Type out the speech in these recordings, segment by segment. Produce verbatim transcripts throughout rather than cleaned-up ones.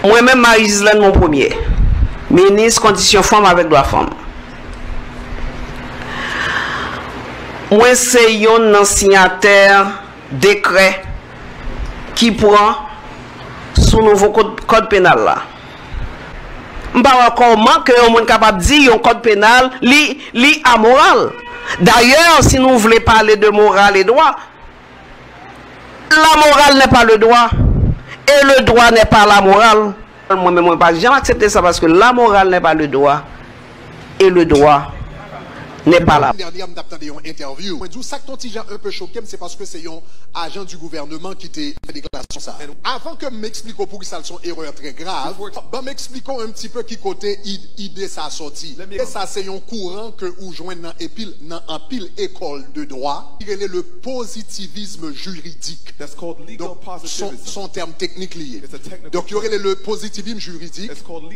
Moi-même, Marie-Gislaine, mon premier. Ministre condition femme avec droit femme. Moi, c'est un signataire décret qui prend sous nouveau code, code pénal là. Je ne sais pas comment que on est capable de dire un code pénal li, li amoral. D'ailleurs, si nous voulons parler de morale et droit, la morale n'est pas le droit et le droit n'est pas la morale. Moi-même, je ne peux pas jamais accepter ça parce que la morale n'est pas le droit et le droit n'est pas là. Dernière, m'attendais une interview. Moi, dis ça que ton petit un peu choqué, c'est parce que c'est un agent du gouvernement qui t'a fait déclaration ça. Avant que m'explique pour qui ça sont erreur très grave, ben m'expliquons un petit peu qui côté idée ça sorti. Et ça c'est un courant que ou joindre dans épile dans en pile école de droit, il est le positivisme juridique. Donc, son, son terme technique lié. Donc il y aurait le positivisme juridique.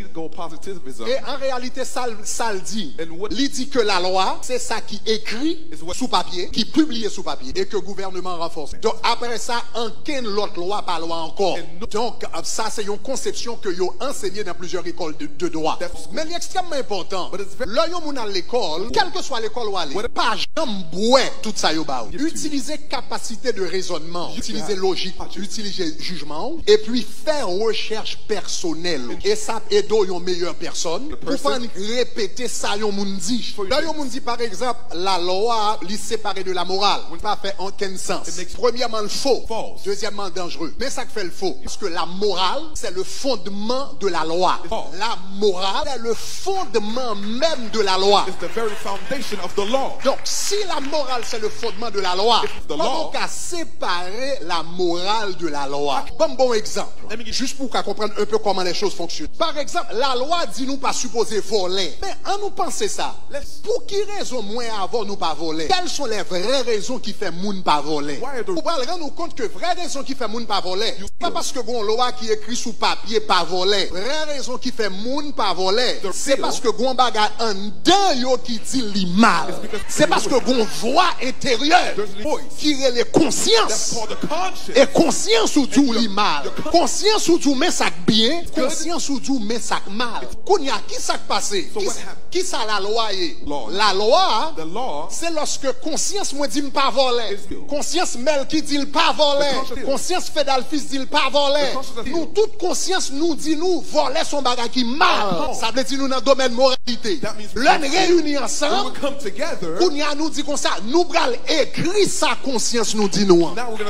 Et en réalité ça ça le dit. Il dit que la loi c'est ça qui écrit sous papier, qui publié sous papier et que le gouvernement renforce. Donc après ça, en quelle autre loi par loi encore. Donc ça c'est une conception que vous enseignez dans plusieurs écoles de, de droit. Mais l'extrêmement important, là vous à l'école, quelle que soit l'école où aller, pas jamais tout ça yo ba. Utiliser capacité de raisonnement, utiliser logique, utiliser jugement et puis faire recherche personnelle. Et ça aide une meilleure personne pour pas répéter ça yon moun dit. Là yon moun dit par exemple, la loi li séparée de la morale. On ne pas faire aucun sens. Premièrement, le faux. False. Deuxièmement, dangereux. Mais ça fait le faux. Parce que la morale, c'est le fondement de la loi. La morale, c'est le fondement même de la loi. It's the very foundation of the law. Donc, si la morale, c'est le fondement de la loi, comment qu'à séparer la morale de la loi? Bon, bon exemple. Juste pour qu'on comprenne un peu comment les choses fonctionnent. Par exemple, la loi dit nous pas supposer voler. Mais en nous penser ça, pour qui raison moins avant nous pas voler? Quelles sont les vraies raisons qui fait moun pas voler? Vous allez rendre compte que vraie raison qui fait moun pas voler, pas parce que bon loi qui écrit sous papier pas voler. Vraie raison qui fait moun pas voler, c'est parce que gon bagay en dedans yo qui dit li mal. C'est parce que gon voix intérieure qui est les consciences. Et conscience ou tout li mal. Conscience ou tout mais ça bien, conscience ou tout mais ça mal. Kounya qui ça passé? Qui ça la loi est? La loi, c'est lorsque conscience moi dit pas voler. Conscience Mel qui dit pas voler. Conscience Fédal fils dit pas voler. Nous toute conscience nous dit nous voler son bagage qui mal. Ça veut dire nous dans le domaine moralité. L'un réunit ensemble. Kounya nous dit comme ça, nous bral écrit sa conscience nous dit nous.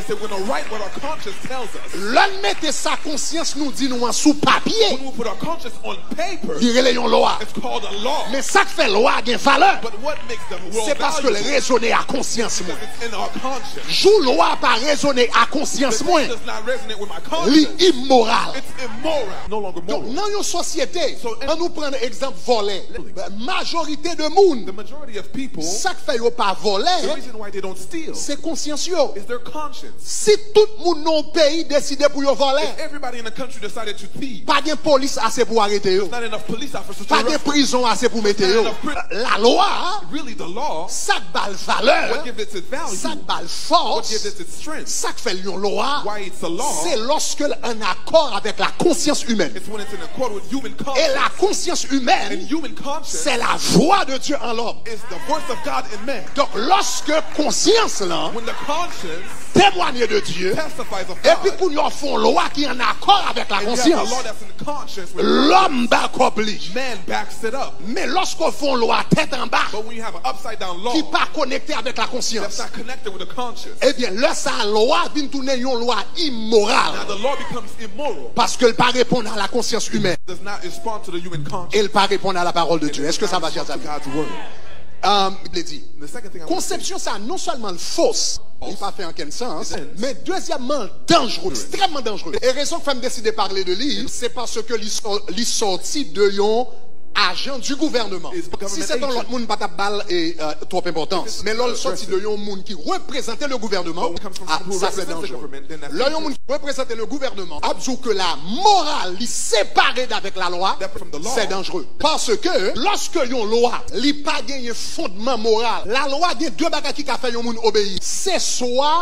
L'un mette sa conscience nous dit nous sous papier. Il est une loi. Mais ça fait loi a une valeur. C'est parce que le raisonner à conscience moi. Joue loi pas raisonner à conscience moi. Li immoral. Donc dans une société, on nous prend exemple voler. Majorité de monde. Ça fait yo pas voler. C'est conscience yo. Si tout le monde dans le pays décide pour yo voler. Pas de police assez pour arrêter yo. Pas de prison assez pour mettre yo. La loi, ça bal valeur, ça bal force, ça fait une loi, c'est lorsque un accord avec la conscience humaine. Et la conscience humaine, c'est la voix de Dieu en l'homme. Donc lorsque conscience là, témoigne de Dieu, et puis pour nous font loi qui est en accord avec la conscience, l'homme s'accomplit. Mais lorsqu'on font loi tête en bas, qui pas connecté avec la conscience, eh bien là sa loi vient tourner une loi immorale, parce qu'elle pas répondre à la conscience humaine, elle pas répondre à la parole de Dieu. Est-ce que ça va, chers amis? Um, dit. Conception ça non seulement fausse, il pas fait en quel sens, mais deuxièmement dangereux, extrêmement dangereux. Et raison que femme décide de parler de lui, c'est parce que l'il sorti de yon agent du gouvernement. Si c'est dans l'autre monde, pas ta balle est euh, trop importance. Mais l'autre sorti de yon monde qui représentait le gouvernement, ah, ça c'est dangereux. Là yon monde qui représentait le gouvernement, a dit que la morale est séparée d'avec la loi, c'est dangereux. Parce que lorsque yon loi, li pas gagné fondement moral, la loi a deux bagages qui a fait yon monde obéir. C'est soit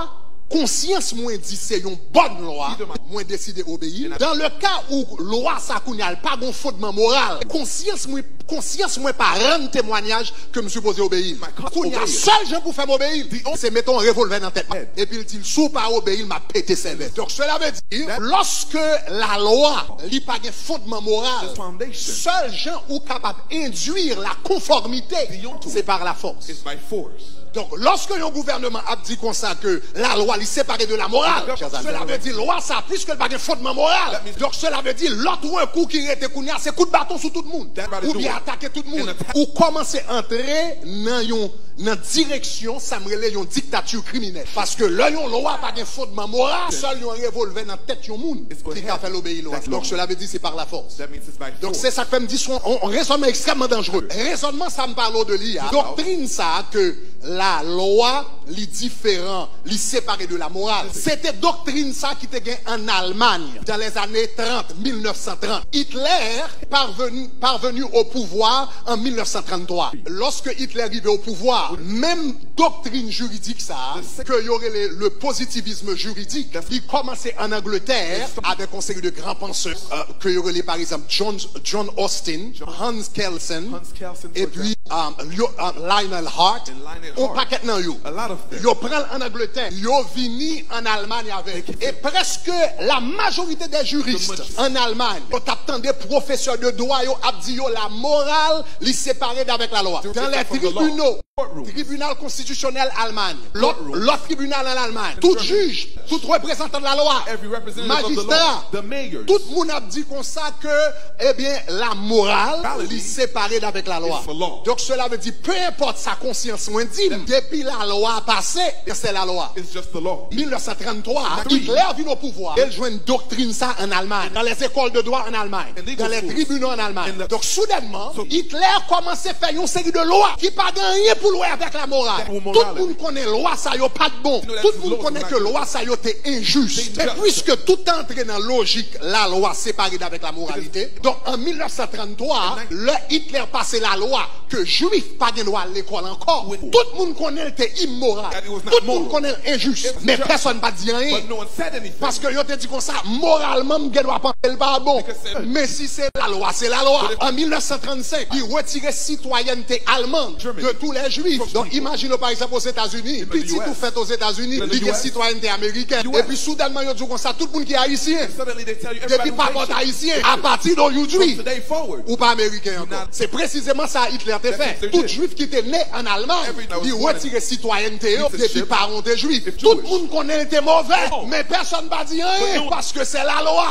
conscience moins dit c'est une bonne loi, moins décidé obéir. Dans le cas où loi ça n'a pas de fondement moral, conscience moins conscience moins pas rendre témoignage que me supposé obéir. Il y a seul gens pour faire obéir, c'est mettons un revolver dans la tête. Et puis il dit sous pas obéir, il m'a pété ses vestes. Donc cela veut dire lorsque la loi n'a pas de fondement moral, seul gens ou capable d'induire la conformité, c'est par la force. Donc, lorsque un gouvernement a dit comme ça que la loi est séparée de la morale, cela veut dire loi ça, puisque elle n'a pas de fondement moral. Donc, cela veut dire l'autre un coup qui était kounia, c'est coup de bâton sur tout le monde. Ou bien attaquer tout le monde. Ou commencer à entrer dans une dans direction, ça me relève une dictature criminelle. Parce que là, une loi pas de fondement moral, seul un revolver dans la tête de monde qui a fait l'obéir. Donc, cela veut dire c'est par la force. Donc, c'est ça que me dit son raisonnement extrêmement dangereux. Raisonnement, ça me parle de l'I A. Doctrine ça que la loi, les différents, les séparés de la morale. C'était doctrine ça qui était gain en Allemagne dans les années trente, mille neuf cent trente. Hitler parvenu, parvenu au pouvoir en mille neuf cent trente-trois. Lorsque Hitler arrivait au pouvoir, même doctrine juridique ça, que y aurait le, le positivisme juridique, il commençait en Angleterre avec un série de grands penseurs, euh, que y aurait par exemple John, John Austin, Hans Kelsen, et puis um, Lionel Hart. On paquet nan yo. Yo prend en Angleterre, yo vini en Allemagne avec. Et presque la majorité des juristes en Allemagne, yo t'attend des professeurs de droit, yo ap di yo la morale li séparée d'avec la loi. Dans les tribunaux, tribunal constitutionnel Allemagne, l'autre tribunal en Allemagne, tout juge, tout représentant de la loi, magistrat, tout le monde a dit comme ça que, eh bien, la morale li séparée d'avec la loi. Donc cela veut dire, peu importe sa conscience, moins dit, depuis la loi passée, c'est la loi. mille neuf cent trente-trois, Hitler vient au pouvoir. Il joue une doctrine ça en Allemagne, dans les écoles de droit en Allemagne, dans les tribunaux en Allemagne. Donc soudainement, Hitler commence à faire une série de lois qui pas rien pour louer avec la morale. Tout le monde connaît loi ça yo pas de bon. Tout le monde connaît que loi ça yo était injuste. Et puisque tout entre dans la logique, la loi séparée d'avec la moralité. Donc en mille neuf cent trente-trois, le Hitler passait la loi que juif pas de droit à l'école encore. Tout le monde connaît était immoral. Tout le monde connaît injuste. Mais personne n'a dit rien. Parce que yo te dit comme ça, moralement, je dois penser le pas bon. Mais si c'est la loi, c'est la loi. En mille neuf cent trente-cinq, il retirait citoyenneté allemande de tous les juifs. Donc imaginez par exemple aux États-Unis, petit tout fait aux États-Unis, il y a citoyenneté américaine. Et puis soudainement, il dit comme ça, tout le monde qui est haïtien. Depuis pas bon haïtien, à partir d'aujourd'hui, ou pas américain encore. C'est précisément ça Hitler a fait. Tout juif qui était né en Allemagne, il retirait citoyenneté depuis parents des juifs. Tout le monde connaît était mauvais, mais personne ne va dire rien parce que c'est la loi.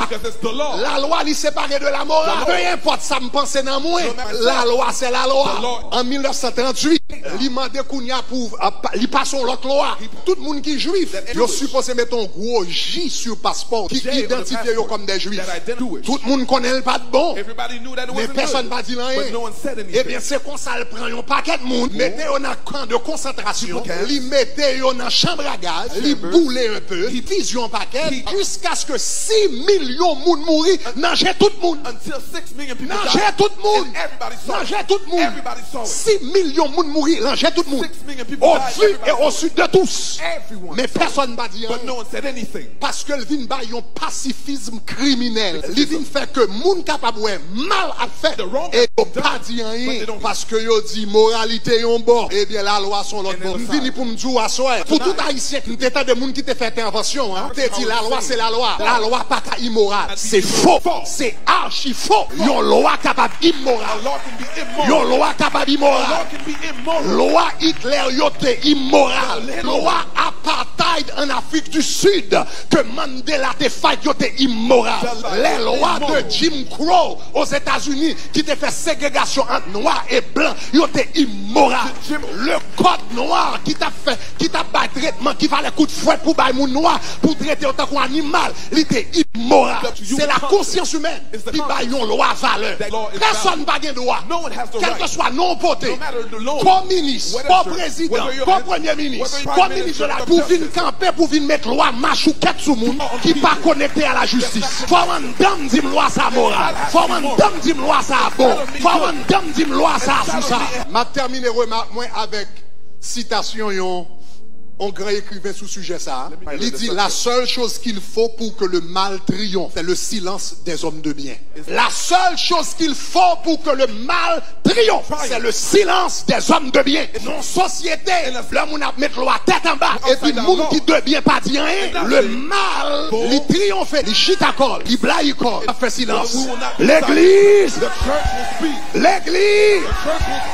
La loi, il séparée de la morale. Peu importe, ça me pense dans moi. La loi, c'est la loi. En mille neuf cent trente-huit, il m'a demandé Kounia pour, il passe l'autre loi. Tout le monde qui est juif, il supposé mettre un gros J sur passeport qui identifie comme des juifs. Tout le monde connaît le pas de bon, mais personne ne va dire rien. Eh bien, c'est qu'on ça le prend un paquet de monde, mettez on a camp de concentration, li mettez on a chambre à gaz, li boule un peu, li vision paquet, jusqu'à ce que six millions de monde mourir, nager tout le monde. Nager tout le monde. Nager tout le monde. six millions de monde mourir, nager tout le monde. Au-dessus et au sud de tous. Mais personne ne va dire rien. Parce que le vin ba yon pacifisme criminel. Le vin fait que monde capable mal à faire et pas dire rien parce que yo dit moralité yon bon. Eh bien la loi son l'autre bon. Vini pour me dire à soir. Pour tout haïtien qui t'état de monde qui te fait intervention, hein. Te dit la loi c'est la loi. La loi pas immoral. C'est faux. C'est archi faux. Yon loi capable immoral. Yon loi capable immoral. Loi Hitler yo te immoral. Loi apartheid en Afrique du Sud que Mandela te fait yo te immoral. Les lois de Jim Crow aux États-Unis qui te fait ségrégation entre noirs et blancs yo te immoral. Le code noir qui t'a fait, qui t'a bat traitement, qui valait coup de fouet pour bailler mon noir, pour traiter autant qu'un animal, il était immoral. C'est la conscience humaine qui baille une loi valeur. Personne n'a pas de droit, quel que soit non poté, comme ministre, comme président, comme premier ministre, comme ministre de la pour venir camper, pour venir mettre loi marche ou quête sous monde qui pas connecté à la justice. Faut un dame dit loi ça morale. Faut un dame dit loi ça bon. Faut un dame dit loi ça sous ça. M'a terminé remarque moi avec citation yon Un grand écrivain sous sujet ça. Il dit la seule chose qu'il faut pour que le mal triomphe, c'est le silence des hommes de bien. La seule chose qu'il faut pour que le mal triomphe, c'est le silence des hommes de bien. Non société, l'homme on a mettre la tête en bas et puis le monde qui de bien pas dire rien, le mal, il triomphe, il chitakol, il blaïkol, il fait silence. L'église, l'église